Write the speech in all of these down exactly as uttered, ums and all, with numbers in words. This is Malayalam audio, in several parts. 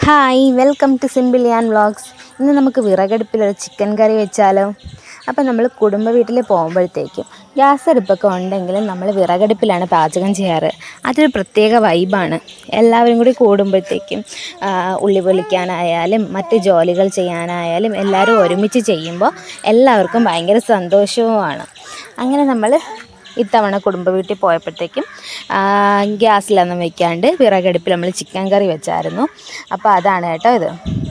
Hi welcome to simple and vlogs. ഇന്ന് നമുക്ക് വിറകടുപ്പിലൊരു ചിക്കൻ കറി വെച്ചാലോ. അപ്പോൾ നമ്മൾ കുടുംബ വീട്ടിൽ പോകുമ്പോഴത്തേക്കും ഗ്യാസ് അടുപ്പൊക്കെ ഉണ്ടെങ്കിലും നമ്മൾ വിറകടുപ്പിലാണ് പാചകം ചെയ്യാറ്. അതൊരു പ്രത്യേക വൈബാണ്. എല്ലാവരും കൂടി കൂടുമ്പോഴത്തേക്കും ഉള്ളി പൊളിക്കാനായാലും മറ്റ് ജോലികൾ ചെയ്യാനായാലും എല്ലാവരും ഒരുമിച്ച് ചെയ്യുമ്പോൾ എല്ലാവർക്കും ഭയങ്കര സന്തോഷവുമാണ്. അങ്ങനെ നമ്മൾ ഇത്തവണ കുടുംബ വീട്ടിൽ പോയപ്പോഴത്തേക്കും ഗ്യാസിലൊന്നും വെക്കാണ്ട് വിറകടുപ്പിൽ നമ്മൾ ചിക്കൻ കറി വെച്ചായിരുന്നു. അപ്പോൾ അതാണ് കേട്ടോ ഇത്.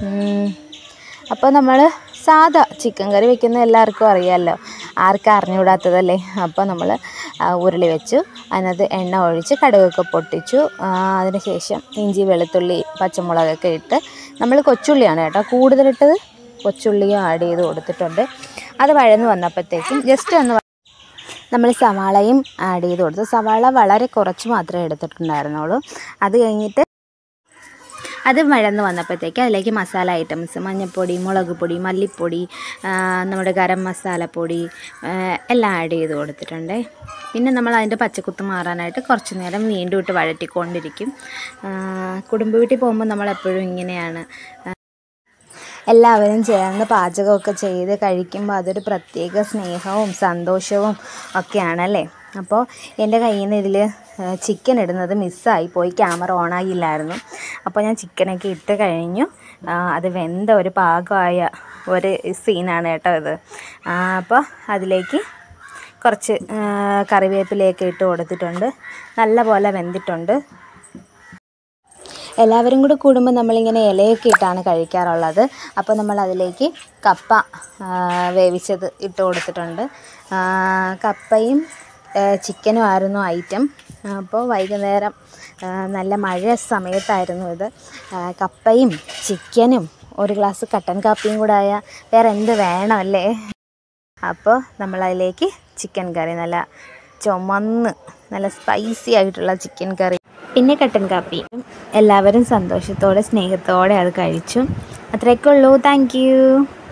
അപ്പോൾ നമ്മൾ സാധാ ചിക്കൻ കറി വെക്കുന്ന എല്ലാവർക്കും അറിയാമല്ലോ, ആർക്കും അറിഞ്ഞുകൂടാത്തതല്ലേ. അപ്പോൾ നമ്മൾ ഉരുളി വെച്ചു, അതിനകത്ത് എണ്ണ ഒഴിച്ച് കടുകൊക്കെ പൊട്ടിച്ചു. അതിന് ശേഷം ഇഞ്ചി വെളുത്തുള്ളി പച്ചമുളകൊക്കെ ഇട്ട് നമ്മൾ കൊച്ചുള്ളിയാണ് കേട്ടോ കൂടുതലിട്ടത്, കൊച്ചുള്ളിയും ആഡ് ചെയ്ത് കൊടുത്തിട്ടുണ്ട്. അത് വഴന്ന് വന്നപ്പോഴത്തേക്കും ജസ്റ്റ് ഒന്ന് നമ്മൾ സവാളയും ആഡ് ചെയ്ത് കൊടുത്തു. സവാള വളരെ കുറച്ച് മാത്രമേ എടുത്തിട്ടുണ്ടായിരുന്നുള്ളൂ. അത് കഴിഞ്ഞിട്ട് അത് വഴന്ന് വന്നപ്പോഴത്തേക്ക് അതിലേക്ക് മസാല ഐറ്റംസ് മഞ്ഞൾപ്പൊടി, മുളക് പൊടി, മല്ലിപ്പൊടി, നമ്മുടെ ഗരം മസാലപ്പൊടി എല്ലാം ആഡ് ചെയ്ത് കൊടുത്തിട്ടുണ്ട്. പിന്നെ നമ്മൾ അതിൻ്റെ പച്ചക്കുത്ത് മാറാനായിട്ട് കുറച്ച് നേരം വീണ്ടും ഇട്ട് വഴറ്റിക്കൊണ്ടിരിക്കും. കുടുംബ വീട്ടിൽ പോകുമ്പോൾ നമ്മളെപ്പോഴും ഇങ്ങനെയാണ്, എല്ലാവരും ചേർന്ന് പാചകമൊക്കെ ചെയ്ത് കഴിക്കുമ്പോൾ അതൊരു പ്രത്യേക സ്നേഹവും സന്തോഷവും ഒക്കെയാണല്ലേ. അപ്പോൾ എൻ്റെ കയ്യിൽ നിന്ന് ഇതിൽ ചിക്കൻ ഇടുന്നത് മിസ്സായി പോയി, ക്യാമറ ഓണാകില്ലായിരുന്നു. അപ്പോൾ ഞാൻ ചിക്കനൊക്കെ ഇട്ട് കഴിഞ്ഞു. അത് വെന്ത ഒരു പാകമായ ഒരു സീനാണ് കേട്ടോ ഇത്. അപ്പോൾ അതിലേക്ക് കുറച്ച് കറിവേപ്പിലയൊക്കെ ഇട്ട് കൊടുത്തിട്ടുണ്ട്. നല്ല പോലെ വെന്തിട്ടുണ്ട്. എല്ലാവരും കൂടി കൂടുമ്പോൾ നമ്മളിങ്ങനെ ഇലയൊക്കെ ഇട്ടാണ് കഴിക്കാറുള്ളത്. അപ്പോൾ നമ്മൾ അതിലേക്ക് കപ്പ വേവിച്ചത് ഇട്ട് കൊടുത്തിട്ടുണ്ട്. കപ്പയും ചിക്കനും ആയിരുന്നു ഐറ്റം. അപ്പോൾ വൈകുന്നേരം നല്ല മഴ സമയത്തായിരുന്നു ഇത്. കപ്പയും ചിക്കനും ഒരു ഗ്ലാസ് കട്ടൻ കാപ്പിയും കൂടെ ആയാൽ വേറെ എന്ത് വേണമല്ലേ. അപ്പോൾ നമ്മളതിലേക്ക് ചിക്കൻ കറി, നല്ല ചുമന്ന് നല്ല സ്പൈസി ആയിട്ടുള്ള ചിക്കൻ കറി, പിന്നെ കട്ടൻ കാപ്പി. എല്ലാവരും സന്തോഷത്തോടെ സ്നേഹത്തോടെ അത് കഴിച്ചു. അത്രയൊക്കെ ഉള്ളൂ. Thank U.